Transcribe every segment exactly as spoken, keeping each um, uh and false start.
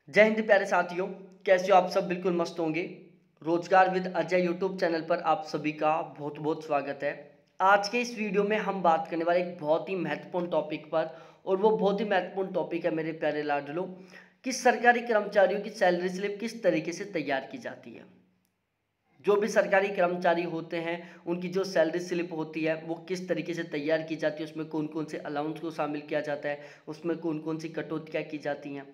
जय हिंद प्यारे साथियों, कैसे हो आप सब? बिल्कुल मस्त होंगे। रोजगार विद अजय यूट्यूब चैनल पर आप सभी का बहुत बहुत स्वागत है। आज के इस वीडियो में हम बात करने वाले एक बहुत ही महत्वपूर्ण टॉपिक पर, और वो बहुत ही महत्वपूर्ण टॉपिक है मेरे प्यारे लाडलो, कि सरकारी कर्मचारियों की सैलरी स्लिप किस तरीके से तैयार की जाती है। जो भी सरकारी कर्मचारी होते हैं उनकी जो सैलरी स्लिप होती है वो किस तरीके से तैयार की जाती है, उसमें कौन कौन से अलाउंस को शामिल किया जाता है, उसमें कौन कौन सी कटौतियाँ की जाती हैं।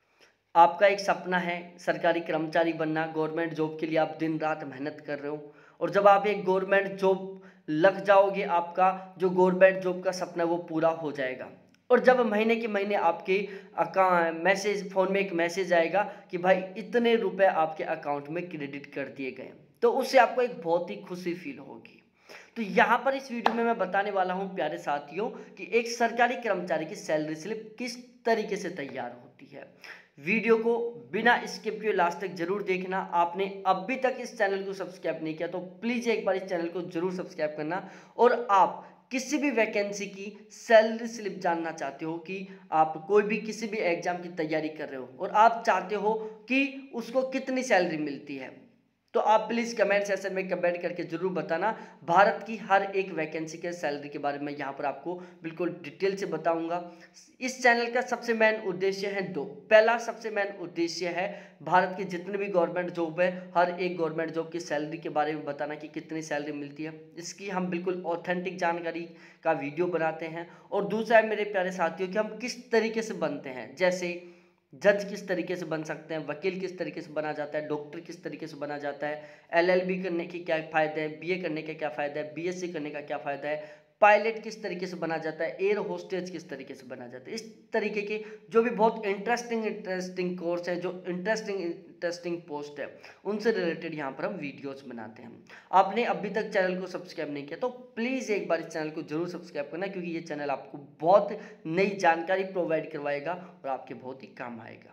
आपका एक सपना है सरकारी कर्मचारी बनना, गवर्नमेंट जॉब के लिए आप दिन रात मेहनत कर रहे हो, और जब आप एक गवर्नमेंट जॉब लग जाओगे, आपका जो गवर्नमेंट जॉब का सपना है वो पूरा हो जाएगा। और जब महीने के महीने आपके अकाउंट मैसेज फ़ोन में एक मैसेज आएगा कि भाई इतने रुपए आपके अकाउंट में क्रेडिट कर दिए गए, तो उससे आपको एक बहुत ही खुशी फील होगी। तो यहाँ पर इस वीडियो में मैं बताने वाला हूँ प्यारे साथियों कि एक सरकारी कर्मचारी की सैलरी स्लिप किस तरीके से तैयार होती है। वीडियो को बिना स्किप किए लास्ट तक जरूर देखना। आपने अभी तक इस चैनल को सब्सक्राइब नहीं किया तो प्लीज़ एक बार इस चैनल को जरूर सब्सक्राइब करना। और आप किसी भी वैकेंसी की सैलरी स्लिप जानना चाहते हो कि आप कोई भी किसी भी एग्जाम की तैयारी कर रहे हो और आप चाहते हो कि उसको कितनी सैलरी मिलती है, तो आप प्लीज़ कमेंट सेक्शन में कमेंट करके जरूर बताना। भारत की हर एक वैकेंसी के सैलरी के बारे में यहाँ पर आपको बिल्कुल डिटेल से बताऊंगा। इस चैनल का सबसे मेन उद्देश्य है दो। पहला सबसे मेन उद्देश्य है भारत के जितने भी गवर्नमेंट जॉब है, हर एक गवर्नमेंट जॉब की सैलरी के बारे में बताना कि कितनी सैलरी मिलती है। इसकी हम बिल्कुल ऑथेंटिक जानकारी का वीडियो बनाते हैं। और दूसरा है मेरे प्यारे साथियों कि हम किस तरीके से बनते हैं, जैसे जज किस तरीके से बन सकते हैं, वकील किस तरीके से बना जाता है, डॉक्टर किस तरीके से बना जाता है, एलएलबी करने के क्या फ़ायदे हैं, बीए करने का क्या फ़ायदा है, बीएससी करने का क्या फ़ायदा है, पायलट किस तरीके से बना जाता है, एयर होस्टेज किस तरीके से बना जाता है। इस तरीके के जो भी बहुत इंटरेस्टिंग इंटरेस्टिंग कोर्स है, जो इंटरेस्टिंग इंटरेस्टिंग पोस्ट है, उनसे रिलेटेड यहाँ पर हम वीडियोस बनाते हैं। आपने अभी तक चैनल को सब्सक्राइब नहीं किया तो प्लीज़ एक बार इस चैनल को जरूर सब्सक्राइब करना, क्योंकि ये चैनल आपको बहुत नई जानकारी प्रोवाइड करवाएगा और आपके बहुत ही काम आएगा।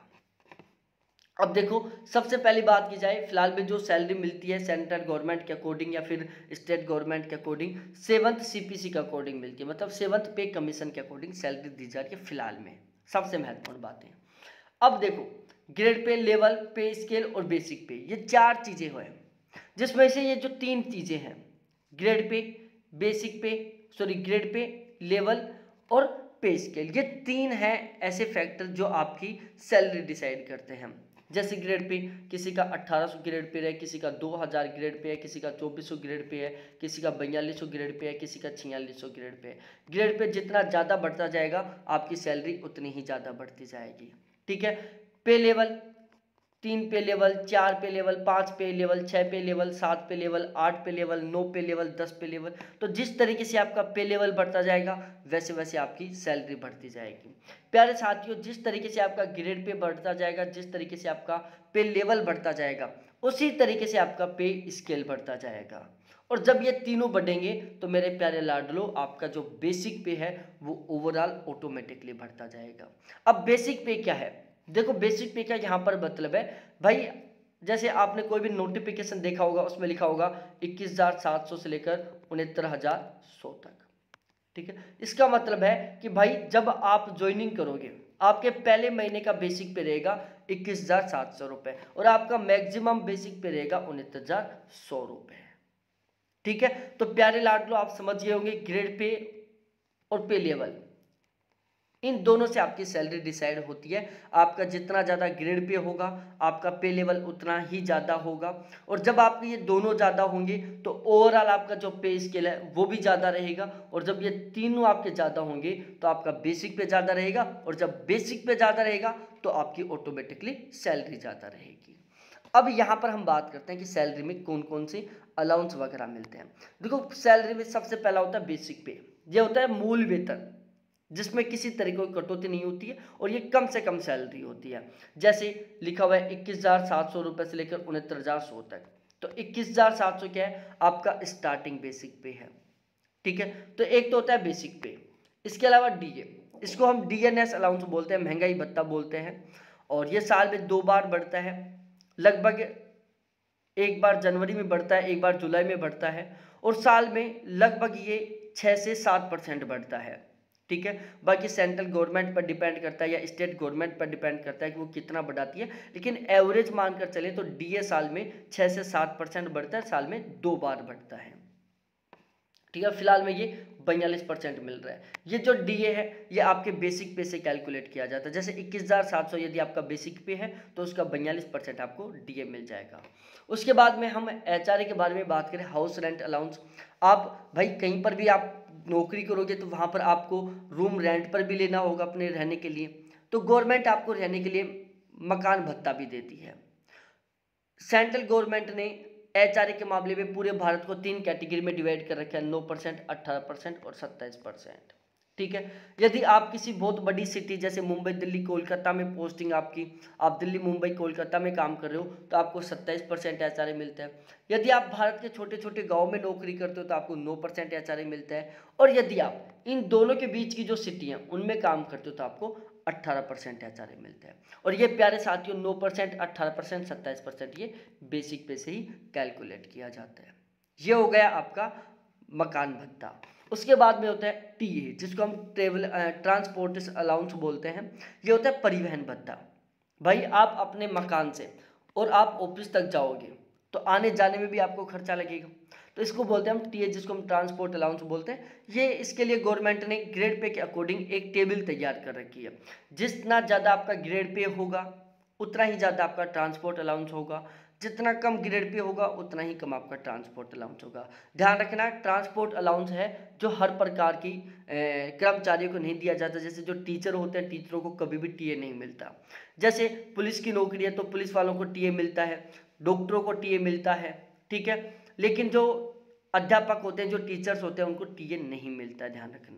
अब देखो, सबसे पहली बात की जाए, फिलहाल में जो सैलरी मिलती है सेंट्रल गवर्नमेंट के अकॉर्डिंग या फिर स्टेट गवर्नमेंट के अकॉर्डिंग सेवंथ सीपीसी के अकॉर्डिंग मिलती है, मतलब सेवंथ पे कमीशन के अकॉर्डिंग सैलरी दी जा रही है फिलहाल में। सबसे महत्वपूर्ण बात है। अब देखो, ग्रेड पे, लेवल पे स्केल और बेसिक पे, ये चार चीजें हैं, जिसमें से ये जो तीन चीजें हैं, ग्रेड पे, बेसिक पे, सॉरी ग्रेड पे, लेवल और पे स्केल, ये तीन हैं ऐसे फैक्टर जो आपकी सैलरी डिसाइड करते हैं। जैसे ग्रेड पे, किसी का अठारह सौ ग्रेड पे है, किसी का दो हज़ार ग्रेड पे है, किसी का चौबीस सौ ग्रेड पे है, किसी का बयालीस सौ ग्रेड पे है, किसी का छियालीस सौ ग्रेड पे है। ग्रेड पे जितना ज़्यादा बढ़ता जाएगा आपकी सैलरी उतनी ही ज़्यादा बढ़ती जाएगी। ठीक है। पे लेवल, तीन पे लेवल, चार पे लेवल, पाँच पे लेवल, छः पे लेवल, सात पे लेवल, आठ पे लेवल, नौ पे लेवल, दस पे लेवल। तो जिस तरीके से आपका पे लेवल बढ़ता जाएगा वैसे वैसे आपकी सैलरी बढ़ती जाएगी। प्यारे साथियों, जिस तरीके से आपका ग्रेड पे बढ़ता जाएगा, जिस तरीके से आपका पे लेवल बढ़ता जाएगा, उसी तरीके से आपका पे स्केल बढ़ता जाएगा। और जब ये तीनों बढ़ेंगे तो मेरे प्यारे लाडलो, आपका जो बेसिक पे है वो ओवरऑल ऑटोमेटिकली बढ़ता जाएगा। अब बेसिक पे क्या है? देखो, बेसिक पे का यहाँ पर मतलब है भाई, जैसे आपने कोई भी नोटिफिकेशन देखा होगा, उसमें लिखा होगा इक्कीस हजार सात सौ से लेकर उनहत्तर हजार सौ तक। ठीक है। इसका मतलब है कि भाई जब आप ज्वाइनिंग करोगे, आपके पहले महीने का बेसिक पे रहेगा इक्कीस हजार सात सौ रुपए और आपका मैक्सिमम बेसिक पे रहेगा उनहत्तर हजार सौ रुपए। ठीक है। तो प्यारे लाडलो, आप समझ गए होंगे ग्रेड पे और पे लेवल, इन दोनों से आपकी सैलरी डिसाइड होती है। आपका जितना ज़्यादा ग्रेड पे होगा आपका पे लेवल उतना ही ज़्यादा होगा, और जब आपके ये दोनों ज़्यादा होंगे तो ओवरऑल आपका जो पे स्केल है वो भी ज़्यादा रहेगा। और जब ये तीनों आपके ज़्यादा होंगे तो आपका बेसिक पे ज़्यादा रहेगा, और जब बेसिक पे ज़्यादा रहेगा तो आपकी ऑटोमेटिकली सैलरी ज़्यादा रहेगी। अब यहाँ पर हम बात करते हैं कि सैलरी में कौन कौन से अलाउंस वगैरह मिलते हैं। देखो, सैलरी में सबसे पहला होता है बेसिक पे। ये होता है मूल वेतन, जिसमें किसी तरीके की कटौती नहीं होती है और ये कम से कम सैलरी होती है। जैसे लिखा हुआ है इक्कीस हजार सात सौ रुपये से लेकर उनहत्तर हजार सौ तक। तो इक्कीस हजार सात सौ क्या है? आपका स्टार्टिंग बेसिक पे है। ठीक है। तो एक तो होता है बेसिक पे, इसके अलावा डीए, इसको हम डीएनएस अलाउंस बोलते हैं, महंगाई भत्ता बोलते हैं, और ये साल में दो बार बढ़ता है। लगभग एक बार जनवरी में बढ़ता है, एक बार जुलाई में बढ़ता है, और साल में लगभग ये छः से सात परसेंट बढ़ता है। ठीक है। बाकी सेंट्रल गवर्नमेंट पर डिपेंड करता है या स्टेट गवर्नमेंट पर डिपेंड करता है कि वो कितना बढ़ाती है, लेकिन एवरेज मानकर चले तो डीए साल में छः से सात परसेंट बढ़ता है, साल में दो बार बढ़ता है, ठीक है। फिलहाल में ये बयालीस परसेंट मिल रहा है। ये जो डीए है ये आपके बेसिक पे से कैलकुलेट किया जाता है। जैसे इक्कीस हज़ार सात सौ यदि आपका बेसिक पे है तो उसका बयालीस परसेंट आपको डीए मिल जाएगा। उसके बाद में हम एचआरए के बारे में बात करें, हाउस रेंट अलाउंस। आप भाई कहीं पर भी आप नौकरी करोगे तो वहाँ पर आपको रूम रेंट पर भी लेना होगा अपने रहने के लिए, तो गवर्नमेंट आपको रहने के लिए मकान भत्ता भी देती है। सेंट्रल गवर्नमेंट ने एचआरए के मामले में पूरे भारत को तीन कैटेगरी में डिवाइड कर रखा है, नौ परसेंट, अट्ठारह परसेंट और सत्ताईस परसेंट, ठीक है। यदि आप किसी बहुत बड़ी सिटी जैसे मुंबई, दिल्ली, कोलकाता में पोस्टिंग आपकी, आप दिल्ली, मुंबई, कोलकाता में काम कर रहे हो तो आपको सत्ताईस परसेंट एचआरए मिलता है। यदि आप भारत के छोटे छोटे गाँव में नौकरी करते हो तो आपको नौ परसेंट एचआरए मिलता है। और यदि आप इन दोनों के बीच की जो सिटी हैं उनमें काम करते हो तो आपको अट्ठारह परसेंट एचआरए मिलता है। और ये प्यारे साथियों नौ परसेंट, अट्ठारह परसेंट, सत्ताईस परसेंट ये बेसिक पे से ही कैलकुलेट किया जाता है। ये हो गया आपका मकान भत्ता। उसके बाद में होता है टीए, जिसको हम ट्रेवल ट्रांसपोर्ट अलाउंस बोलते हैं। ये होता है परिवहन भत्ता। भाई आप अपने मकान से और आप ऑफिस तक जाओगे तो आने जाने में भी आपको खर्चा लगेगा, तो इसको बोलते हैं हम टीए, जिसको हम ट्रांसपोर्ट अलाउंस बोलते हैं। ये इसके लिए गवर्नमेंट ने ग्रेड पे के अकॉर्डिंग एक टेबल तैयार कर रखी है। जितना ज़्यादा आपका ग्रेड पे होगा उतना ही ज़्यादा आपका ट्रांसपोर्ट अलाउंस होगा, जितना कम ग्रेड पे होगा उतना ही कम आपका ट्रांसपोर्ट अलाउंस होगा। ध्यान रखना, ट्रांसपोर्ट अलाउंस है जो हर प्रकार की कर्मचारियों को नहीं दिया जाता। जैसे जो टीचर होते हैं, टीचरों को कभी भी टीए नहीं मिलता। जैसे पुलिस की नौकरी है तो पुलिस वालों को टीए मिलता है, डॉक्टरों को टीए मिलता है, ठीक है। लेकिन जो अध्यापक होते हैं, जो टीचर्स होते हैं, उनको टीए नहीं मिलता, ध्यान रखना।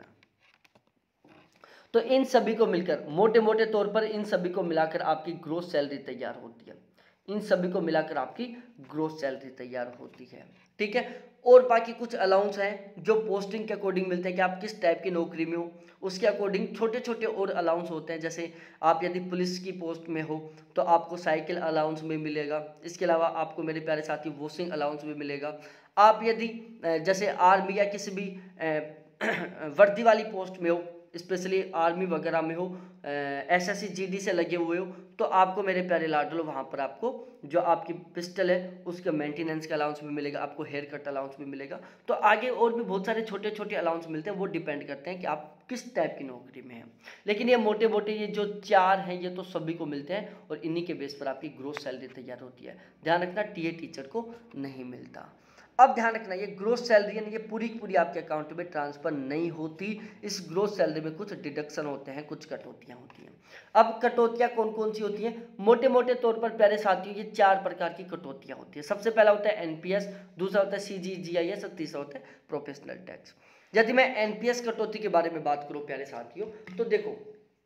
तो इन सभी को मिलकर मोटे मोटे तौर पर इन सभी को मिलाकर आपकी ग्रोस सैलरी तैयार होती है। इन सभी को मिलाकर आपकी ग्रोस सैलरी तैयार होती है, ठीक है। और बाकी कुछ अलाउंस हैं जो पोस्टिंग के अकॉर्डिंग मिलते हैं कि आप किस टाइप की नौकरी में हो, उसके अकॉर्डिंग छोटे छोटे और अलाउंस होते हैं। जैसे आप यदि पुलिस की पोस्ट में हो तो आपको साइकिल अलाउंस भी मिलेगा। इसके अलावा आपको मेरे प्यारे साथी वॉशिंग अलाउंस भी मिलेगा। आप यदि जैसे आर्मी या किसी भी वर्दी वाली पोस्ट में हो, स्पेशली आर्मी वगैरह में हो, एसएससी जीडी से लगे हुए हो, तो आपको मेरे प्यारे लाडलो वहाँ पर आपको जो आपकी पिस्टल है उसके मेंटेनेंस का अलाउंस भी मिलेगा, आपको हेयर कट अलाउंस भी मिलेगा। तो आगे और भी बहुत सारे छोटे छोटे अलाउंस मिलते हैं, वो डिपेंड करते हैं कि आप किस टाइप की नौकरी में हैं। लेकिन ये मोटे मोटे ये जो चार हैं ये तो सभी को मिलते हैं और इन्हीं के बेस पर आपकी ग्रोस सैलरी तैयार होती है। ध्यान रखना, टीए टीचर को नहीं मिलता। अब ध्यान रखना, ये ग्रोस सैलरी है ये पूरी की पूरी आपके अकाउंट में ट्रांसफर नहीं होती। इस ग्रोस सैलरी में कुछ डिडक्शन होते हैं, कुछ कटौतियां होती हैं। अब कटौतियां कौन कौन सी होती हैं? मोटे मोटे तौर पर प्यारे साथियों ये चार प्रकार की कटौतियां होती है। सबसे पहला होता है एनपीएस, दूसरा होता है सीजीजीआईएस और तीसरा होता है प्रोफेशनल टैक्स। यदि मैं एनपीएस कटौती के बारे में बात करूं प्यारे साथियों, तो देखो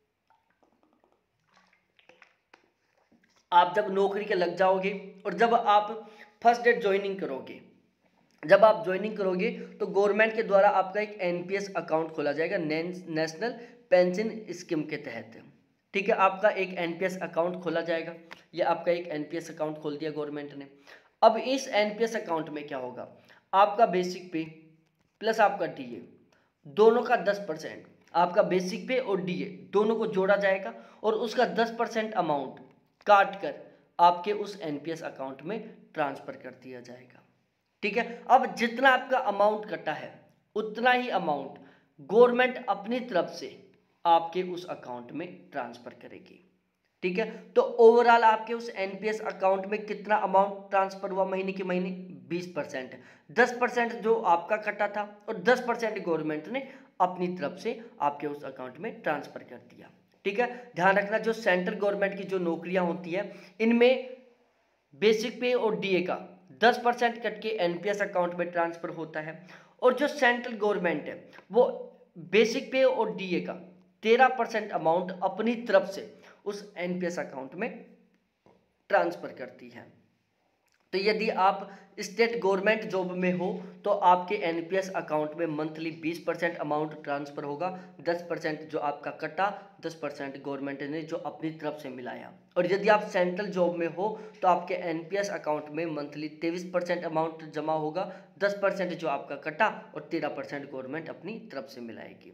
आप जब नौकरी के लग जाओगे और जब आप फर्स्ट डेट ज्वाइनिंग करोगे, जब आप ज्वाइनिंग करोगे तो गवर्नमेंट के द्वारा आपका एक एनपीएस अकाउंट खोला जाएगा, नेशनल पेंशन स्कीम के तहत, ठीक है। आपका एक एनपीएस अकाउंट खोला जाएगा, ये आपका एक एनपीएस अकाउंट खोल दिया गवर्नमेंट ने। अब इस एनपीएस अकाउंट में क्या होगा, आपका बेसिक पे प्लस आपका डीए दोनों का दस परसेंट, आपका बेसिक पे और डीए दोनों को जोड़ा जाएगा और उसका दस परसेंट अमाउंट काट कर आपके उस एनपीएस अकाउंट में ट्रांसफर कर दिया जाएगा, ठीक है। अब जितना आपका अमाउंट कटा है उतना ही अमाउंट गवर्नमेंट अपनी तरफ से आपके उस अकाउंट में ट्रांसफर करेगी, ठीक है। तो ओवरऑल आपके उस एनपीएस अकाउंट में कितना अमाउंट ट्रांसफर हुआ महीने के महीने? बीस परसेंट। दस परसेंट जो आपका कटा था और दस परसेंट गवर्नमेंट ने अपनी तरफ से आपके उस अकाउंट में ट्रांसफर कर दिया, ठीक है। ध्यान रखना, जो सेंट्रल गवर्नमेंट की जो नौकरियां होती है इनमें बेसिक पे और डीए का दस परसेंट कट के एनपीएस अकाउंट में ट्रांसफर होता है और जो सेंट्रल गवर्नमेंट है वो बेसिक पे और डीए का तेरह परसेंट अमाउंट अपनी तरफ से उस एनपीएस अकाउंट में ट्रांसफर करती है। तो यदि आप स्टेट गवर्नमेंट जॉब में हो तो आपके एनपीएस अकाउंट में मंथली बीस परसेंट अमाउंट ट्रांसफर होगा, दस परसेंट जो आपका कटा, दस परसेंट गवर्नमेंट ने जो अपनी तरफ से मिलाया। और यदि आप सेंट्रल जॉब में हो तो आपके एनपीएस अकाउंट में मंथली तेईस परसेंट अमाउंट जमा होगा, दस परसेंट जो आपका कटा और तेरह परसेंट गवर्नमेंट अपनी तरफ से मिलाएगी।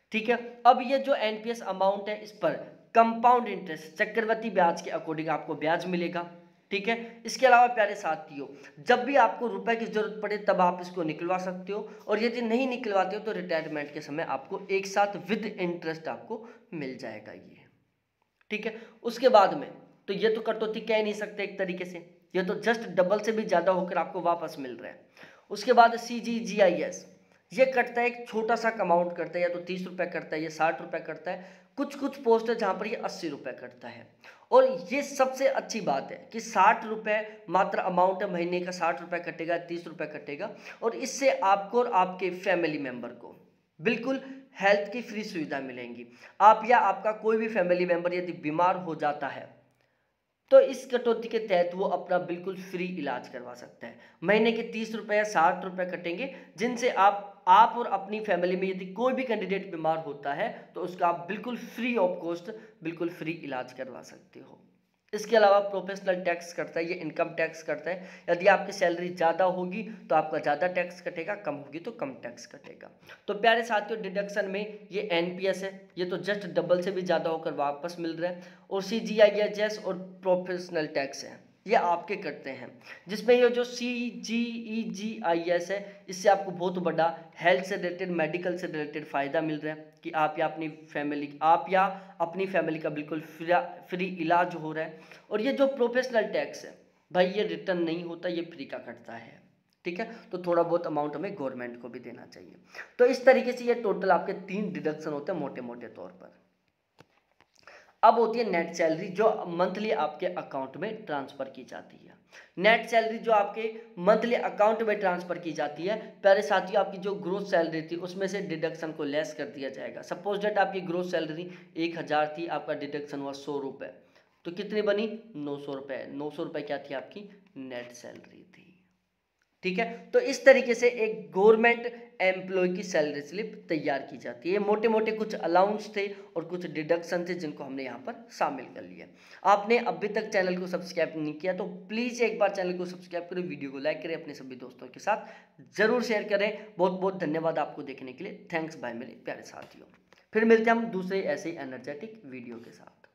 ठीक है। अब ये जो एनपीएस अमाउंट है इस पर कंपाउंड इंटरेस्ट चक्रवृद्धि ब्याज के अकॉर्डिंग आपको ब्याज मिलेगा। ठीक है। इसके अलावा प्यारे साथियों, जब भी आपको रुपए की जरूरत पड़े तब आप इसको निकलवा सकते हो, और यदि नहीं निकलवाते हो तो रिटायरमेंट के समय आपको एक साथ विद इंटरेस्ट आपको मिल जाएगा ये। ठीक है। उसके बाद में तो ये तो कटौती कह नहीं सकते एक तरीके से, ये तो जस्ट डबल से भी ज्यादा होकर आपको वापस मिल रहा है। उसके बाद सी जी जी आई एस, ये कटता है, एक छोटा सा अमाउंट करता है, या तो तीस रुपए करता है, या साठ रुपए करता है, कुछ कुछ पोस्ट है जहां पर ये अस्सी रुपए करता है। और ये सबसे अच्छी बात है कि साठ रुपए मात्र अमाउंट है, महीने का साठ रुपए कटेगा, तीस रुपए कटेगा, और इससे आपको और आपके फैमिली मेंबर को बिल्कुल हेल्थ की फ्री सुविधा मिलेंगी। आप या आपका कोई भी फैमिली मेंबर यदि बीमार हो जाता है तो इस कटौती के तहत वो अपना बिल्कुल फ्री इलाज करवा सकता है। महीने के तीस रुपए या साठ रुपए कटेंगे, जिनसे आप आप और अपनी फैमिली में यदि कोई भी कैंडिडेट बीमार होता है तो उसका आप बिल्कुल फ्री ऑफ कॉस्ट बिल्कुल फ्री इलाज करवा सकते हो। इसके अलावा प्रोफेशनल टैक्स करता है, ये इनकम टैक्स करता है। यदि आपकी सैलरी ज़्यादा होगी तो आपका ज़्यादा टैक्स कटेगा, कम होगी तो कम टैक्स कटेगा। तो प्यारे साथियों, डिडक्शन में ये एनपीएस है, ये तो जस्ट डबल से भी ज़्यादा होकर वापस मिल रहा है, और C G I H S और प्रोफेशनल टैक्स है ये आपके कटते हैं, जिसमें ये जो सी जी ई जी आई एस है इससे आपको बहुत बड़ा हेल्थ से रिलेटेड, मेडिकल से रिलेटेड फ़ायदा मिल रहा है कि आप या अपनी फैमिली आप या अपनी फैमिली का बिल्कुल फ्री फ्री इलाज हो रहा है। और ये जो प्रोफेशनल टैक्स है भाई, ये रिटर्न नहीं होता, ये फ्री का कटता है। ठीक है। तो थोड़ा बहुत अमाउंट हमें गवर्नमेंट को भी देना चाहिए। तो इस तरीके से ये टोटल आपके तीन डिडक्शन होते हैं मोटे मोटे तौर पर। अब होती है नेट सैलरी, जो मंथली आपके अकाउंट में ट्रांसफर की जाती है। नेट सैलरी जो आपके मंथली अकाउंट में ट्रांसफर की जाती है, प्यारे साथियों, आपकी जो ग्रोथ सैलरी थी उसमें से डिडक्शन को लेस कर दिया जाएगा। सपोज डेट आपकी ग्रोथ सैलरी एक हज़ार थी, आपका डिडक्शन हुआ सौ रुपये, तो कितनी बनी? नौ सौ रुपये। नौ सौ रुपये क्या थी? आपकी नेट सैलरी थी। ठीक है। तो इस तरीके से एक गवर्नमेंट एम्प्लॉय की सैलरी स्लिप तैयार की जाती है। मोटे मोटे कुछ अलाउंस थे और कुछ डिडक्शन थे जिनको हमने यहाँ पर शामिल कर लिया। आपने अभी तक चैनल को सब्सक्राइब नहीं किया तो प्लीज़ एक बार चैनल को सब्सक्राइब करें, वीडियो को लाइक करें, अपने सभी दोस्तों के साथ जरूर शेयर करें। बहुत बहुत धन्यवाद आपको देखने के लिए। थैंक्स बाय मेरे प्यारे साथियों। फिर मिलते हैं हम दूसरे ऐसे ही एनर्जेटिक वीडियो के साथ।